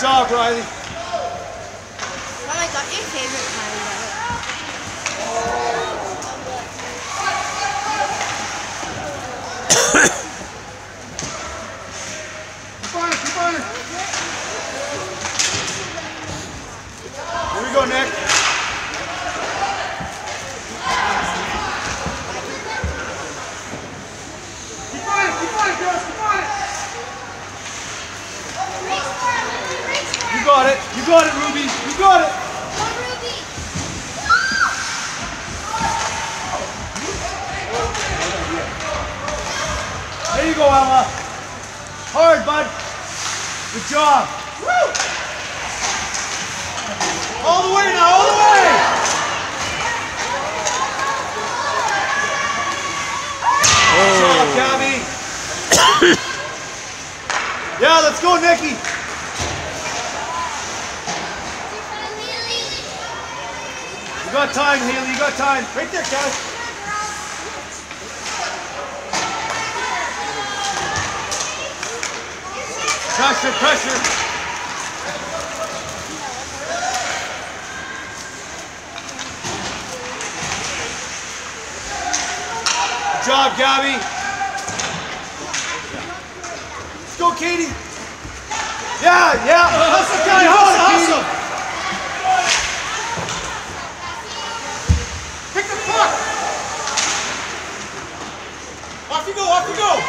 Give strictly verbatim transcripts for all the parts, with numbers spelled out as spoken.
job, Riley. Oh my god, your favorite kind of Keep on it, keep on it. Here we go, Nick. Keep on it, keep on it, girls, keep on it. You got it, you got it, Ruby, you got it. Go, Ruby. There you go, Ella. Hard, bud. Good job. Woo! All the way now, all the way. Good job, Gabby. Yeah, let's go, Nikki. You got time, Haley, you got time. Right there, Cash. Pressure, pressure. Good job, Gabby. Let's go, Katie. Yeah, yeah. Hustle, Katie, hustle, hustle. Pick the puck. Off you go, off you go.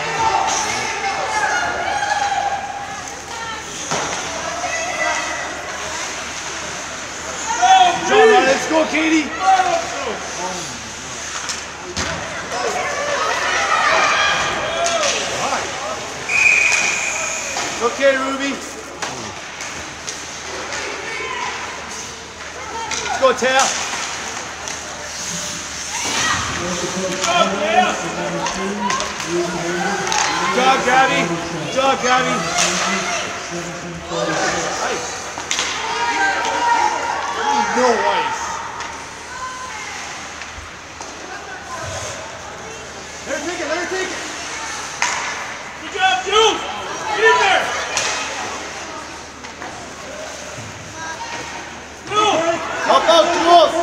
Good job, let's go, Katie. It's okay, Ruby. Let's go, Taya. Good job, Gabby. Good job, Gabby. Nice. No ice. Let her take it, let her take it. Good job, Jules. Get in there. Move. Help out, Jules.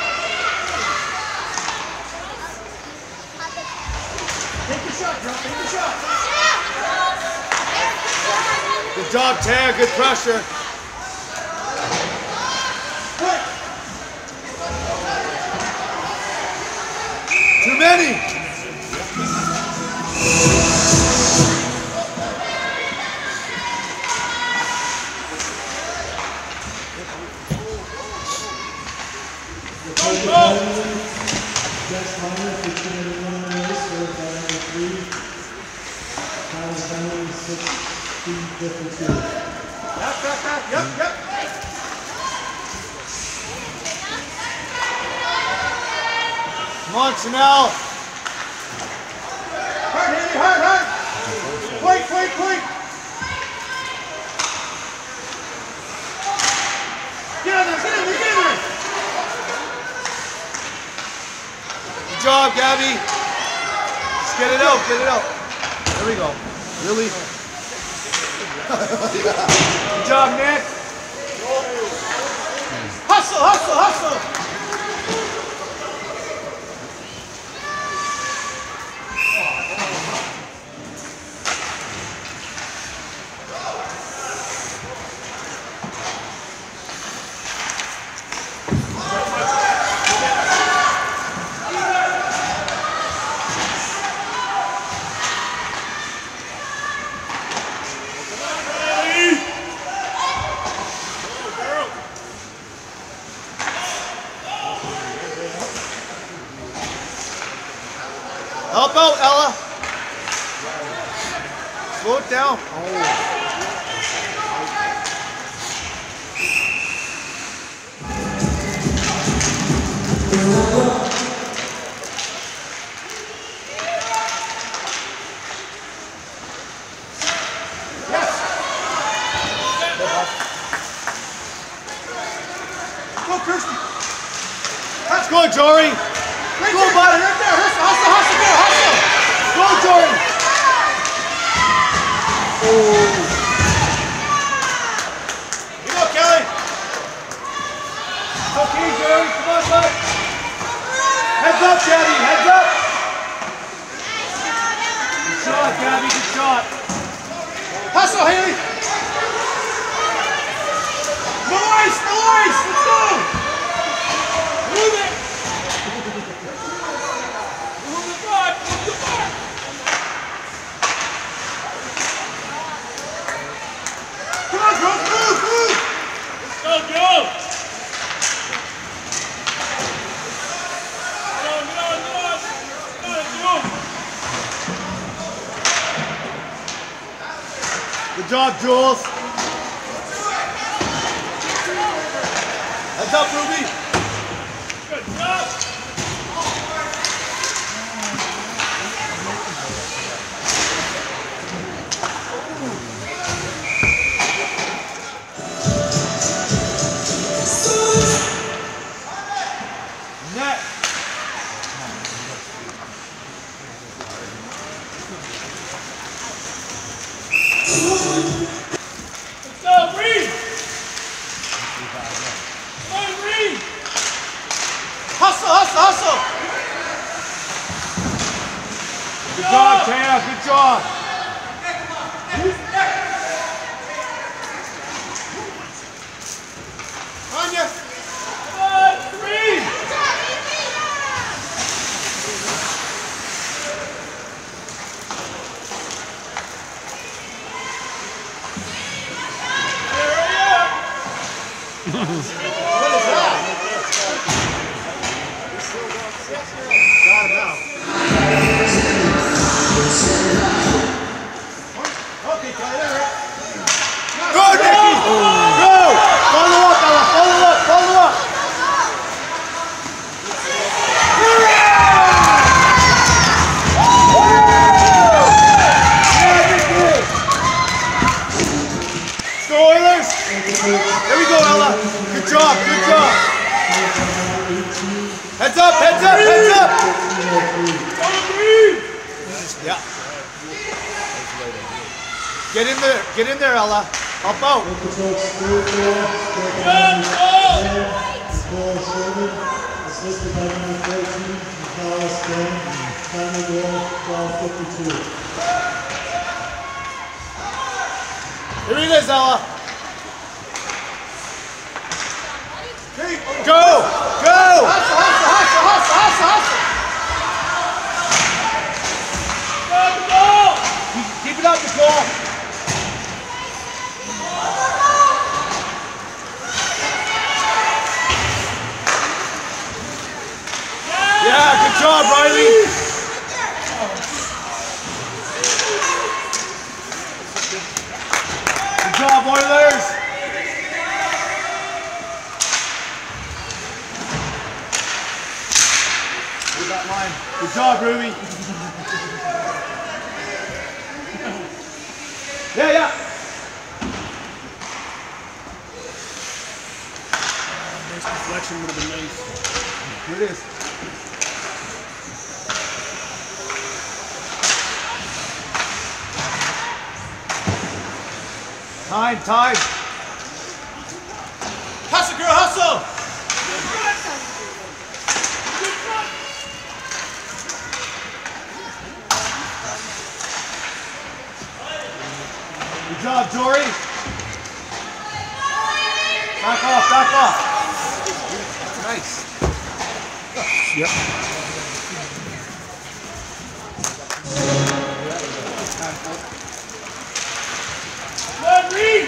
Take the shot, girl. Take the shot. Good job, Taya. Good pressure. Too many. Yep, yep, yep, yep, yep. Come on, Chanel. Hard, Haley, hard, hard. Quick, quick, quick. Get in there, get in there, get in there. Good job, Gabby. Just get it out, get it out. There we go. Really? Good job, Nick. Hustle, hustle, hustle. Help out, Ella. Slow it down. Oh. Yes. Go, Kirsty. Let's go, Jory. Right go, there, buddy. Right there. Hustle, hustle, hustle, go, hustle. Go, Jory. Oh. Hustle, Haley! No ice! No ice! Let's go! Move it! Move the bar! Move the bar! Come on, girls! Move! Move! Let's go, Joe! Get on, get on, get on! Get on, Joe! Good job, Jules. Heads up, Ruby. Good job. Net. Let's go, Reed! Come on, Reed! Hustle, hustle, hustle! Good job, Taya, good job! Anya! Come on, Reed! What is that? Got him out. Okay, Tyler. Go, Nicky! Go! Follow up, Ella. Follow up, follow up. Let's go, Oilers! There we go, Ella. Good job, good job. Heads up, heads up, heads up. Yeah. Get in there, get in there, Ella. Help out. Here it is, Ella. Go! Go! Hustle, hustle, hustle, hustle, hustle! Go, go! Keep, keep it up, Nicole! Yeah, good job, Riley! Good job, Oilers! That line. Good job, Ruby. Yeah, yeah. Nice deflection would have been nice. Here it is. Time, time. Hustle, girl, hustle. Good job, Jory. Back off, back off. Nice. Yep. Good, Reed.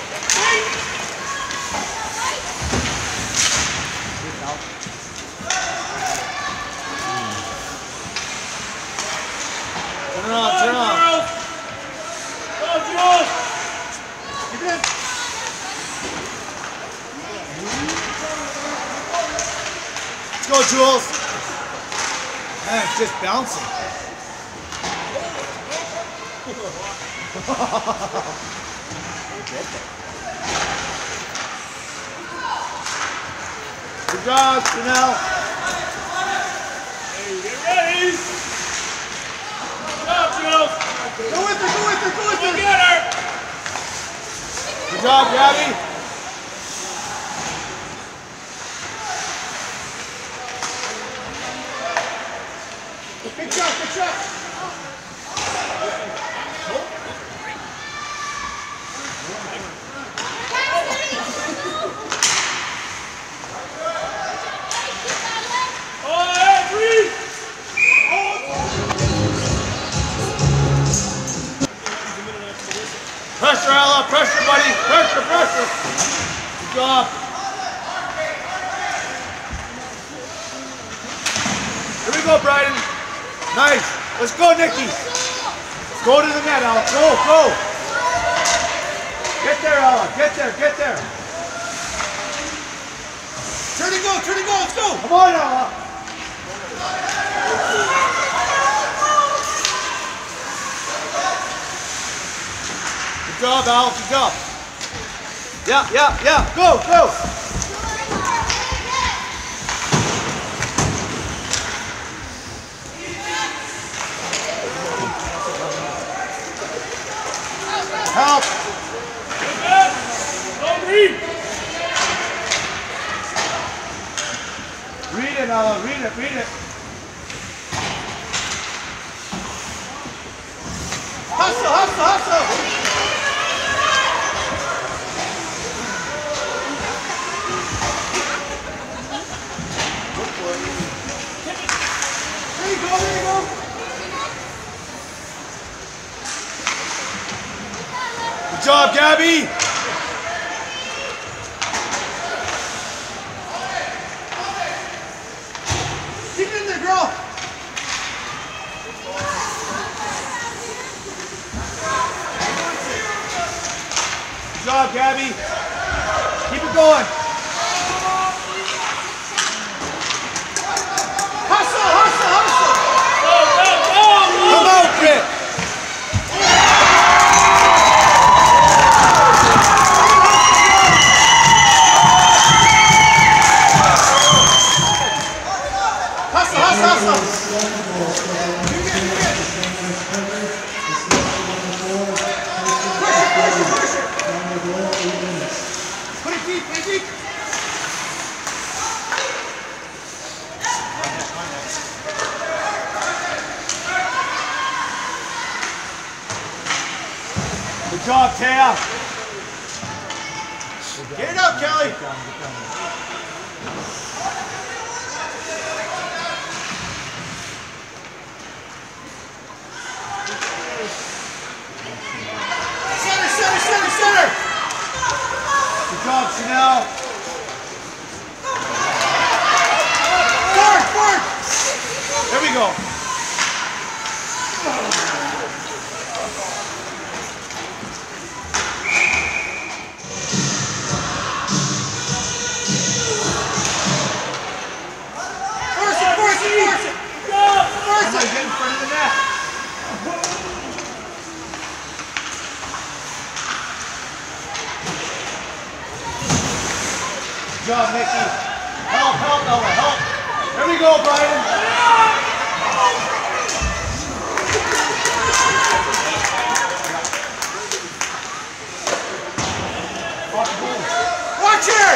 Turn it on, turn it on. Go, Jules! Get in! Let's go, Jules! Man, it's just bouncing. Good job, Chanel! Hey, get ready! Good job, Jules! Go with her, go with her, go with her! Get her! Good job, Gabby! Good shot, good shot! Pressure, Ella. Pressure, buddy. Pressure, pressure. Good job. Here we go, Bryden. Nice. Let's go, Nikki. Go to the net, Ella. Go, go. Get there, Ella. Get there, get there. Turn and go, turn and go. Let's go. Come on, Ella. Good job, Al. Good job. Yeah, yeah, yeah. Go, go. Help. Don't read. Read it, Ella. Read it, read it. Hustle, hustle, hustle. There you go, there you go. Good job, Gabby. Keep it in there, girl. Good job, Gabby. Keep it going. Hustle, hustle, hustle. Go, go, go. Come out, Britt. Hustle, hustle, hustle. You're good, you're good. Push it, push it, push it. Put it deep, put it deep. Good job, Taya. Get it up, Kelly. Center, center, center, center. Good job, Chanel. Forward, forward. There we go. Force it, force it, force it. Force Somebody it. get in front of the net. Good job, Nikki. Help, help, Ella, help. There we go, Brian. Watch her.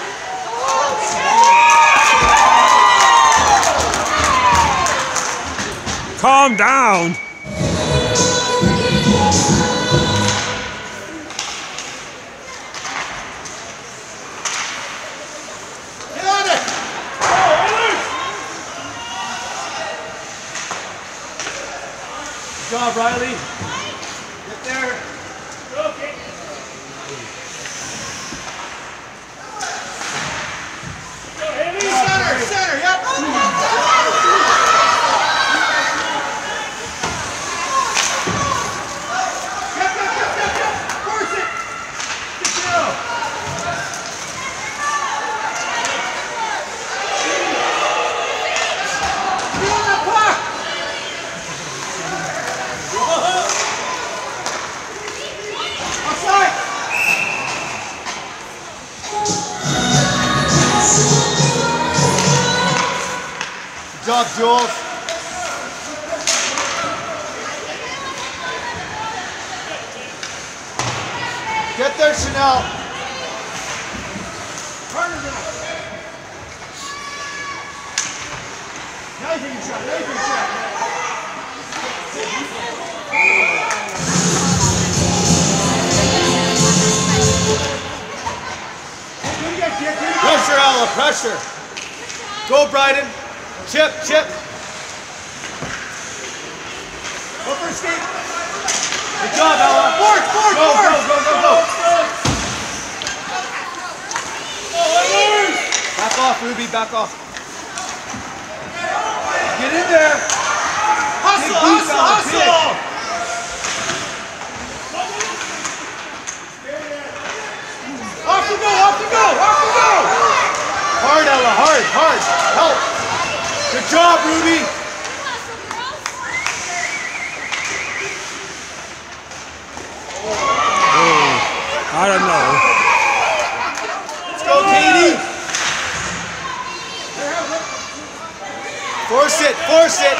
Calm down. Get on it. Good job, Riley. Get there. Okay. Go, Haley. Center, center, yep. Yep, yep, yep, yep, yep. Force it. Get down. Get on that puck. Offside. Good job, Jules. Get there, Chanel. Harder now. Now you take a shot. Now you take a shot. Do it again, kid. Do it again. Pressure, Ella, pressure. Go, Bryden. Chip, chip. Go for a skate. Good job, Ella. Force, force, Go, force. go, go, go, go. Oilers! Back off, Ruby, back off. Get in there. Hustle, Big boots hustle, on the hustle. Off you go, off you go, off you go. Hard, Ella, hard, hard. Help. Good job, Ruby. I don't know. Let's go, Katie. Force it, force it.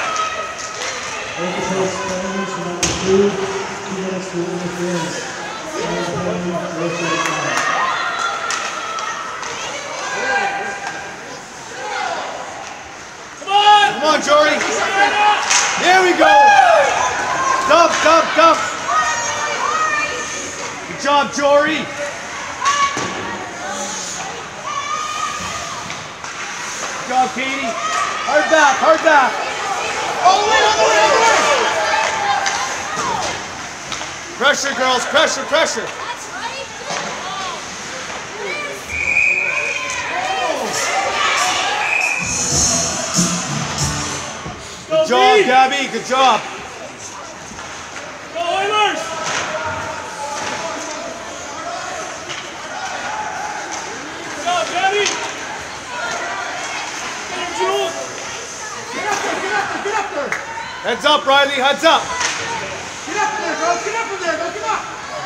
Come on! Come on, Jory. There we go. Dump, dump, dump. Good job, Jory. Good job, Katie. Hard back, hard back. All the way, all the way, all the way. Pressure, girls, pressure, pressure. Good job, Gabby, good job. Go Oilers! Good job, Gabby! Get him, Jules! Get up there, get up there, get up there. Heads up, Riley, heads up. Get up there, girl, get up in there, girl, get up.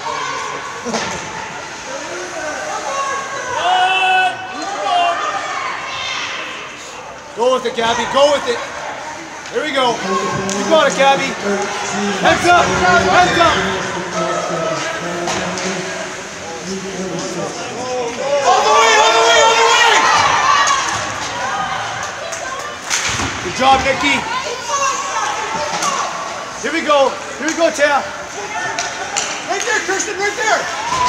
Go with it, Gabby, go with it. Here we go. You got it, Gabby. Heads up, heads up. All the way, all the way, all the way. Good job, Nikki. Here we go. Here we go, Taya. Right there, Kirsten, right there.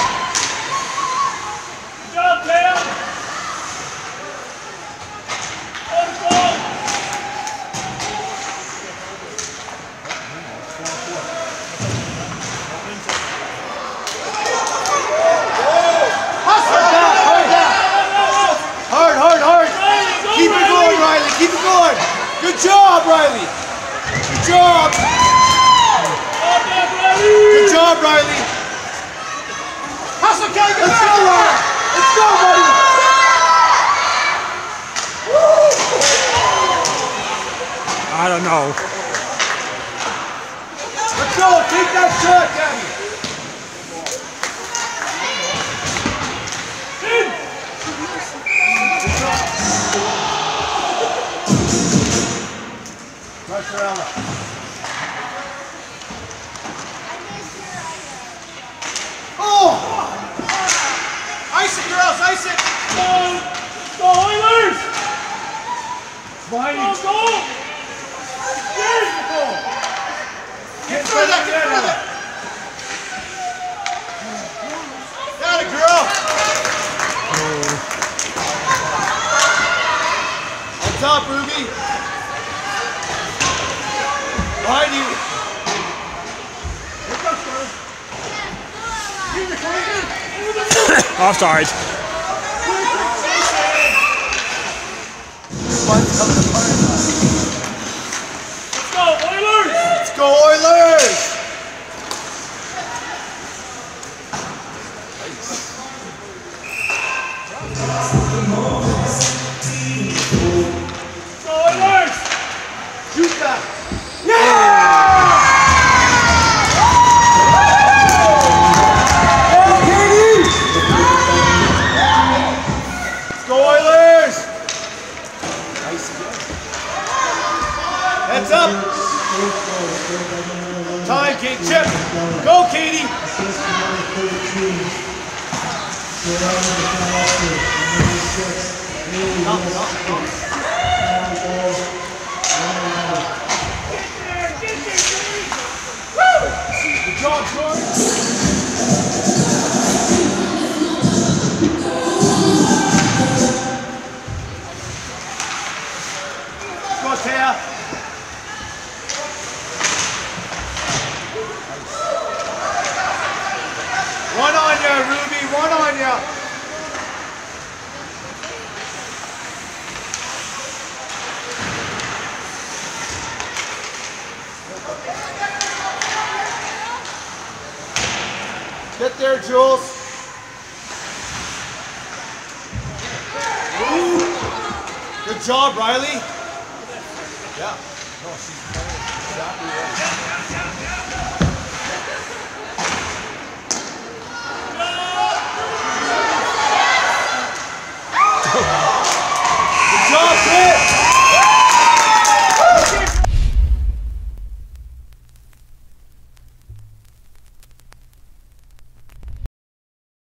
Good job, Taylor! On the ball! Hustle. Hard back, hard back. Hard, hard, hard. Keep it going, Riley. Keep it going. Good job, Riley. Good job. Good job, Riley. Hustle, Kelly, get Let's back. go, Riley. Let's go, buddy. I don't know. Let's go. Take that shot, Gabby. Pressure, Ella. Oh! Ice it, girls, ice it. Go! Go Oilers! Behind Go, you. go! Yes! Get through that, get through that. Got it, girl. Heads up, Ruby. Behind you. Here comes, girls. Here, come here. Offside. One's coming apart. Let's go Oilers! Let's go, Oilers! Go Oilers! Shoot that! Let's go, Oilers! Heads up! Time, Kate. Chip! Go, Katie! Up, up, up. Good job, George! Go, Taya! Yeah, Ruby, one on ya. Get there, Jules. Ooh. Good job, Riley. Yeah. No, she's playing exactly right.